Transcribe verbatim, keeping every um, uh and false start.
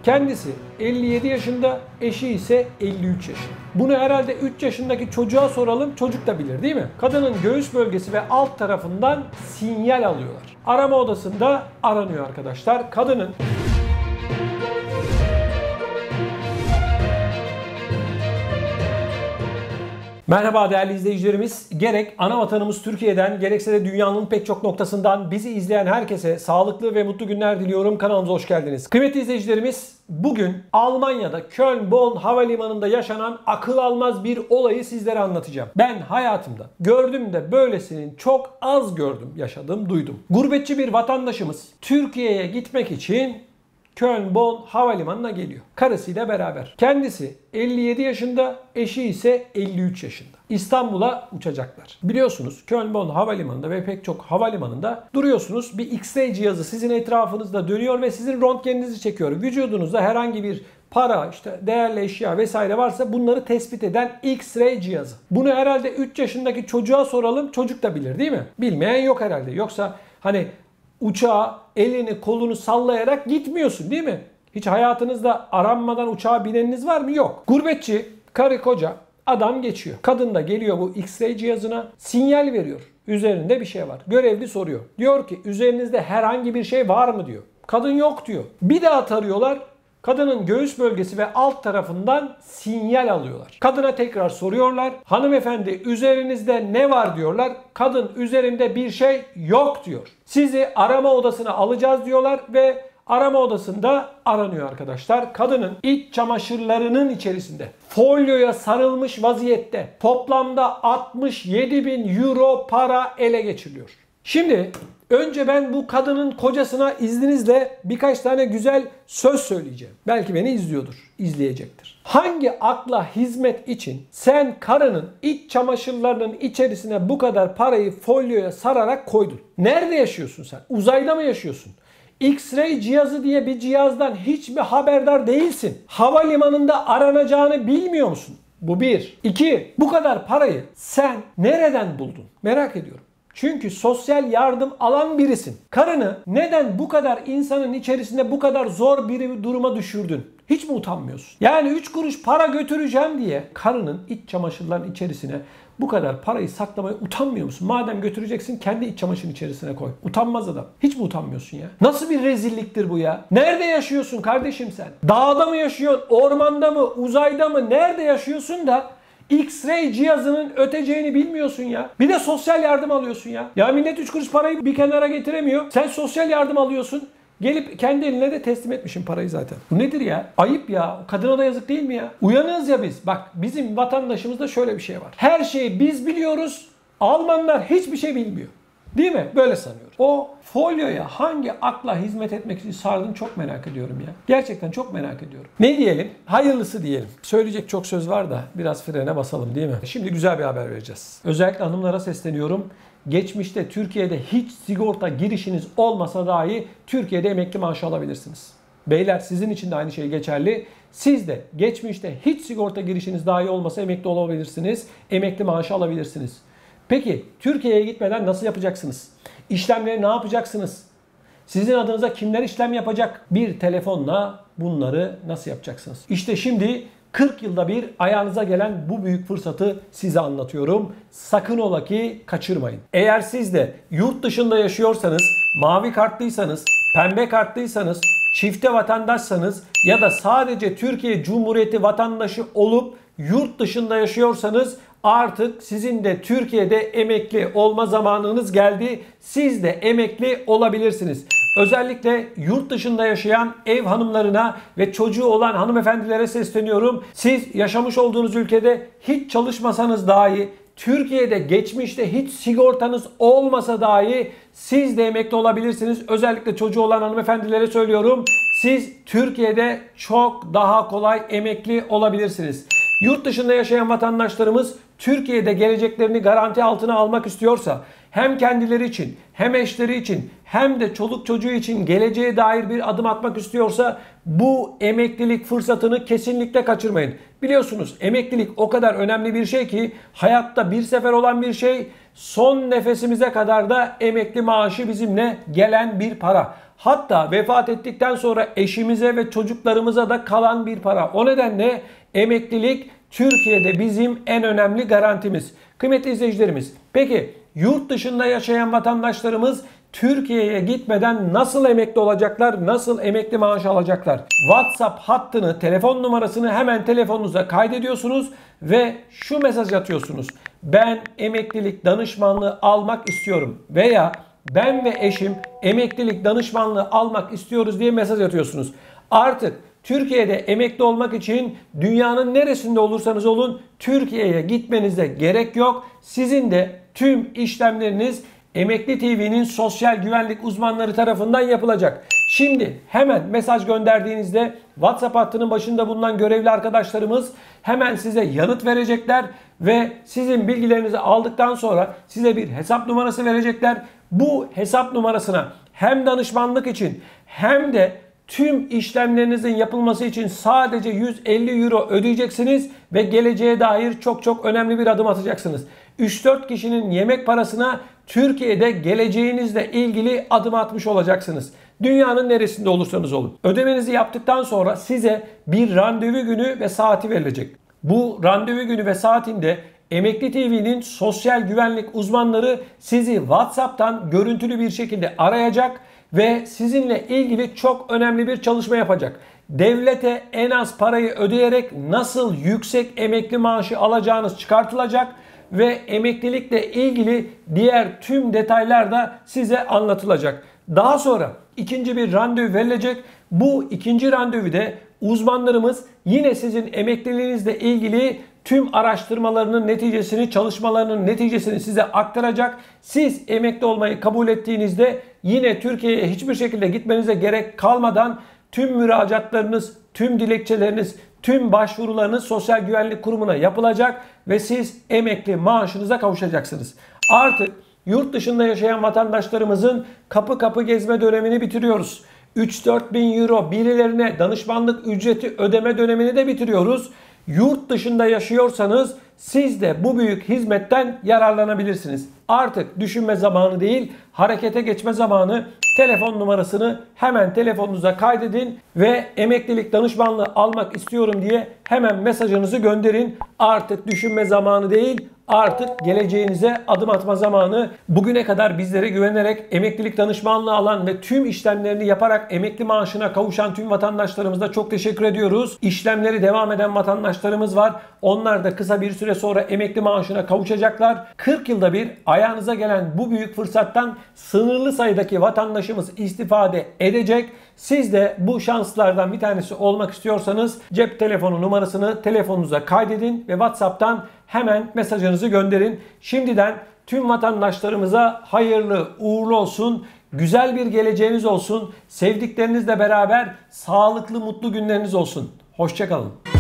Kendisi elli yedi yaşında, eşi ise elli üç yaşında. Bunu herhalde üç yaşındaki çocuğa soralım, çocuk da bilir değil mi? Kadının göğüs bölgesi ve alt tarafından sinyal alıyorlar. Arama odasında aranıyor arkadaşlar. Kadının Merhaba değerli izleyicilerimiz. Gerek ana vatanımız Türkiye'den gerekse de dünyanın pek çok noktasından bizi izleyen herkese sağlıklı ve mutlu günler diliyorum. Kanalımıza hoş geldiniz. Kıymetli izleyicilerimiz, bugün Almanya'da Köln-Bonn havalimanında yaşanan akıl almaz bir olayı sizlere anlatacağım. Ben hayatımda gördüm de böylesinin çok az gördüm, yaşadım, duydum. Gurbetçi bir vatandaşımız Türkiye'ye gitmek için Köln-Bonn havalimanına geliyor. Karısıyla beraber. Kendisi elli yedi yaşında, eşi ise elli üç yaşında. İstanbul'a uçacaklar. Biliyorsunuz Köln-Bonn havalimanında ve pek çok havalimanında duruyorsunuz. Bir X-ray cihazı sizin etrafınızda dönüyor ve sizin röntgeninizi çekiyor. Vücudunuzda herhangi bir para, işte değerli eşya vesaire varsa bunları tespit eden X-ray cihazı. Bunu herhalde üç yaşındaki çocuğa soralım, çocuk da bilir değil mi? Bilmeyen yok herhalde. Yoksa hani uçağa elini kolunu sallayarak gitmiyorsun değil mi? Hiç hayatınızda aranmadan uçağa bineniniz var mı? Yok. Gurbetçi, karı koca adam geçiyor. Kadın da geliyor bu X-ray cihazına, sinyal veriyor. Üzerinde bir şey var. Görevli soruyor. Diyor ki üzerinizde herhangi bir şey var mı diyor. Kadın yok diyor. Bir daha tarıyorlar. Kadının göğüs bölgesi ve alt tarafından sinyal alıyorlar. Kadına tekrar soruyorlar. Hanımefendi üzerinizde ne var diyorlar. Kadın üzerinde bir şey yok diyor. Sizi arama odasına alacağız diyorlar ve arama odasında aranıyor arkadaşlar. Kadının iç çamaşırlarının içerisinde folyoya sarılmış vaziyette toplamda altmış yedi bin euro para ele geçiriliyor. Şimdi önce ben bu kadının kocasına izninizle birkaç tane güzel söz söyleyeceğim. Belki beni izliyordur, izleyecektir. Hangi akla hizmet için sen karının iç çamaşırlarının içerisine bu kadar parayı folyoya sararak koydun? Nerede yaşıyorsun sen? Uzayda mı yaşıyorsun? X-ray cihazı diye bir cihazdan hiç mi haberdar değilsin? Havalimanında aranacağını bilmiyor musun? Bu bir. İki, bu kadar parayı sen nereden buldun? Merak ediyorum. Çünkü sosyal yardım alan birisin. Karını neden bu kadar insanın içerisinde bu kadar zor bir duruma düşürdün? Hiç mi utanmıyorsun? Yani üç kuruş para götüreceğim diye karının iç çamaşırların içerisine bu kadar parayı saklamaya utanmıyor musun? Madem götüreceksin kendi iç çamaşırın içerisine koy. Utanmaz adam. Hiç mi utanmıyorsun ya? Nasıl bir rezilliktir bu ya? Nerede yaşıyorsun kardeşim sen? Dağda mı yaşıyorsun? Ormanda mı? Uzayda mı? Nerede yaşıyorsun da X-ray cihazının öteceğini bilmiyorsun ya. Bir de sosyal yardım alıyorsun ya. Ya millet üç kuruş parayı bir kenara getiremiyor. Sen sosyal yardım alıyorsun. Gelip kendi eline de teslim etmişsin parayı zaten. Bu nedir ya? Ayıp ya. Kadına da yazık değil mi ya? Uyanığız ya biz. Bak bizim vatandaşımızda şöyle bir şey var. Her şeyi biz biliyoruz. Almanlar hiçbir şey bilmiyor. Değil mi? Böyle sanıyorum. O folyoya hangi akla hizmet etmek için sardın çok merak ediyorum ya. Gerçekten çok merak ediyorum. Ne diyelim? Hayırlısı diyelim. Söyleyecek çok söz var da biraz frene basalım değil mi? Şimdi güzel bir haber vereceğiz. Özellikle hanımlara sesleniyorum. Geçmişte Türkiye'de hiç sigorta girişiniz olmasa dahi Türkiye'de emekli maaşı alabilirsiniz. Beyler sizin için de aynı şey geçerli. Siz de geçmişte hiç sigorta girişiniz dahi olmasa emekli olabilirsiniz. Emekli maaşı alabilirsiniz. Peki Türkiye'ye gitmeden nasıl yapacaksınız? İşlemleri ne yapacaksınız? Sizin adınıza kimler işlem yapacak? Bir telefonla bunları nasıl yapacaksınız? İşte şimdi kırk yılda bir ayağınıza gelen bu büyük fırsatı size anlatıyorum. Sakın ola ki kaçırmayın. Eğer siz de yurt dışında yaşıyorsanız, mavi kartlıysanız, pembe kartlıysanız, çifte vatandaşsanız ya da sadece Türkiye Cumhuriyeti vatandaşı olup yurt dışında yaşıyorsanız artık sizin de Türkiye'de emekli olma zamanınız geldi. Siz de emekli olabilirsiniz. Özellikle yurt dışında yaşayan ev hanımlarına ve çocuğu olan hanımefendilere sesleniyorum. Siz yaşamış olduğunuz ülkede hiç çalışmasanız dahi, Türkiye'de geçmişte hiç sigortanız olmasa dahi siz de emekli olabilirsiniz. Özellikle çocuğu olan hanımefendilere söylüyorum. Siz Türkiye'de çok daha kolay emekli olabilirsiniz. Yurt dışında yaşayan vatandaşlarımız Türkiye'de geleceklerini garanti altına almak istiyorsa hem kendileri için hem eşleri için hem de çoluk çocuğu için geleceğe dair bir adım atmak istiyorsa bu emeklilik fırsatını kesinlikle kaçırmayın. Biliyorsunuz emeklilik o kadar önemli bir şey ki hayatta bir sefer olan bir şey, son nefesimize kadar da emekli maaşı bizimle gelen bir para. Hatta vefat ettikten sonra eşimize ve çocuklarımıza da kalan bir para. O nedenle emeklilik Türkiye'de bizim en önemli garantimiz. Kıymetli izleyicilerimiz, peki yurt dışında yaşayan vatandaşlarımız Türkiye'ye gitmeden nasıl emekli olacaklar, nasıl emekli maaşı alacaklar? WhatsApp hattını, telefon numarasını hemen telefonunuza kaydediyorsunuz ve şu mesaj atıyorsunuz. Ben emeklilik danışmanlığı almak istiyorum veya ben ve eşim emeklilik danışmanlığı almak istiyoruz diye mesaj atıyorsunuz. Artık Türkiye'de emekli olmak için dünyanın neresinde olursanız olun Türkiye'ye gitmenize gerek yok. Sizin de tüm işlemleriniz Emekli T V'nin sosyal güvenlik uzmanları tarafından yapılacak. Şimdi hemen mesaj gönderdiğinizde WhatsApp hattının başında bulunan görevli arkadaşlarımız hemen size yanıt verecekler ve sizin bilgilerinizi aldıktan sonra size bir hesap numarası verecekler. Bu hesap numarasına hem danışmanlık için hem de tüm işlemlerinizin yapılması için sadece yüz elli euro ödeyeceksiniz ve geleceğe dair çok çok önemli bir adım atacaksınız. üç dört kişinin yemek parasına Türkiye'de geleceğinizle ilgili adım atmış olacaksınız. Dünyanın neresinde olursanız olun. Ödemenizi yaptıktan sonra size bir randevu günü ve saati verilecek. Bu randevu günü ve saatinde Emekli T V'nin sosyal güvenlik uzmanları sizi WhatsApp'tan görüntülü bir şekilde arayacak ve sizinle ilgili çok önemli bir çalışma yapacak. Devlete en az parayı ödeyerek nasıl yüksek emekli maaşı alacağınız çıkartılacak ve emeklilikle ilgili diğer tüm detaylar da size anlatılacak. Daha sonra ikinci bir randevu verilecek. Bu ikinci randevuda uzmanlarımız yine sizin emekliliğinizle ilgili tüm araştırmalarının neticesini, çalışmalarının neticesini size aktaracak. Siz emekli olmayı kabul ettiğinizde yine Türkiye'ye hiçbir şekilde gitmenize gerek kalmadan tüm müracaatlarınız, tüm dilekçeleriniz, tüm başvurularınız Sosyal Güvenlik Kurumu'na yapılacak ve siz emekli maaşınıza kavuşacaksınız. Artık yurt dışında yaşayan vatandaşlarımızın kapı kapı gezme dönemini bitiriyoruz. üç dört bin euro birilerine danışmanlık ücreti ödeme dönemini de bitiriyoruz. Yurt dışında yaşıyorsanız siz de bu büyük hizmetten yararlanabilirsiniz. Artık düşünme zamanı değil, harekete geçme zamanı. Telefon numarasını hemen telefonunuza kaydedin ve emeklilik danışmanlığı almak istiyorum diye hemen mesajınızı gönderin. Artık düşünme zamanı değil, artık geleceğinize adım atma zamanı. Bugüne kadar bizlere güvenerek emeklilik danışmanlığı alan ve tüm işlemlerini yaparak emekli maaşına kavuşan tüm vatandaşlarımıza çok teşekkür ediyoruz. İşlemleri devam eden vatandaşlarımız var. Onlar da kısa bir süre sonra emekli maaşına kavuşacaklar. kırk yılda bir ayağınıza gelen bu büyük fırsattan sınırlı sayıdaki vatandaşımız istifade edecek. Siz de bu şanslardan bir tanesi olmak istiyorsanız cep telefonu numarasını telefonunuza kaydedin ve WhatsApp'tan hemen mesajınızı gönderin. Şimdiden tüm vatandaşlarımıza hayırlı uğurlu olsun. Güzel bir geleceğiniz olsun. Sevdiklerinizle beraber sağlıklı mutlu günleriniz olsun. Hoşça kalın.